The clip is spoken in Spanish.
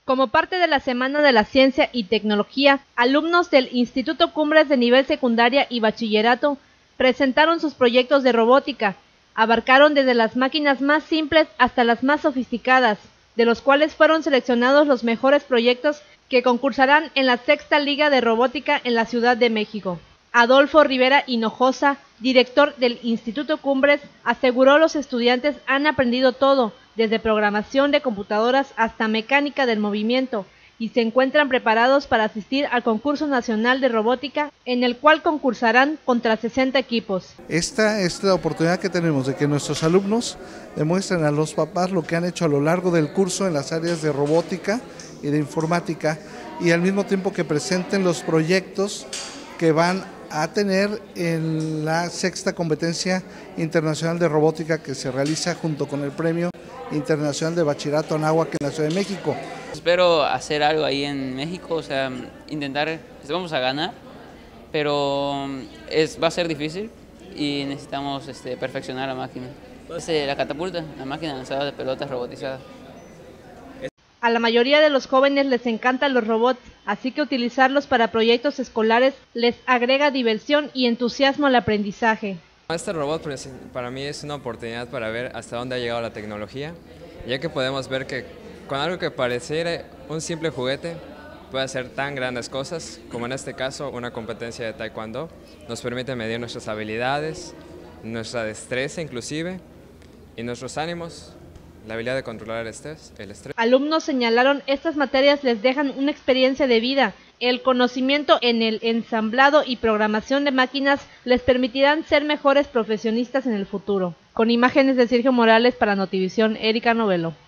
Como parte de la Semana de la Ciencia y Tecnología, alumnos del Instituto Cumbres de nivel secundaria y bachillerato presentaron sus proyectos de robótica. Abarcaron desde las máquinas más simples hasta las más sofisticadas, de los cuales fueron seleccionados los mejores proyectos que concursarán en la Sexta Liga de Robótica en la Ciudad de México. Adolfo Rivera Hinojosa, director del Instituto Cumbres, aseguró los estudiantes han aprendido todo, desde programación de computadoras hasta mecánica del movimiento, y se encuentran preparados para asistir al concurso nacional de robótica, en el cual concursarán contra 60 equipos. Esta es la oportunidad que tenemos de que nuestros alumnos demuestren a los papás lo que han hecho a lo largo del curso en las áreas de robótica y de informática, y al mismo tiempo que presenten los proyectos que van a tener en la sexta competencia internacional de robótica que se realiza junto con el Premio Internacional de Bachillerato Anáhuac en la Ciudad de México. Espero hacer algo ahí en México, o sea, intentar, vamos a ganar, pero va a ser difícil y necesitamos perfeccionar la máquina. La catapulta, la máquina lanzadora de pelotas robotizada. A la mayoría de los jóvenes les encantan los robots, así que utilizarlos para proyectos escolares les agrega diversión y entusiasmo al aprendizaje. Este robot para mí es una oportunidad para ver hasta dónde ha llegado la tecnología, ya que podemos ver que con algo que pareciera un simple juguete puede hacer tan grandes cosas, como en este caso una competencia de taekwondo. Nos permite medir nuestras habilidades, nuestra destreza inclusive, y nuestros ánimos, la habilidad de controlar el estrés. Alumnos señalaron estas materias les dejan una experiencia de vida. El conocimiento en el ensamblado y programación de máquinas les permitirán ser mejores profesionistas en el futuro. Con imágenes de Sergio Morales para Notivisión, Erika Novelo.